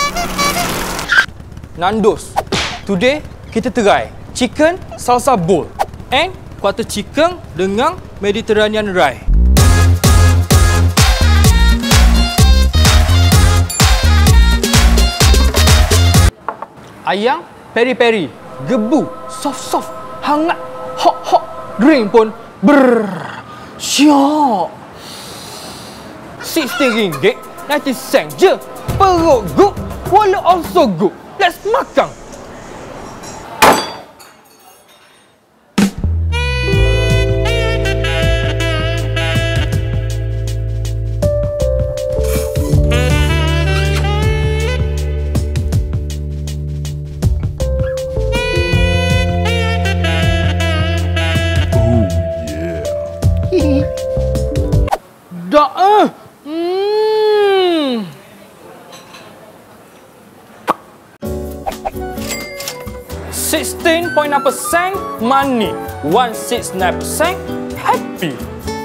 Nando's. Today kita try chicken salsa bowl and quarter chicken dengan Mediterranean rye. Ayam peri-peri, gebu, soft-soft, hangat, hot-hot. Drink pun syok. RM16.90 je. Perut good, wallet also good. Let's makan. Dah 16.9% money, 169% happy.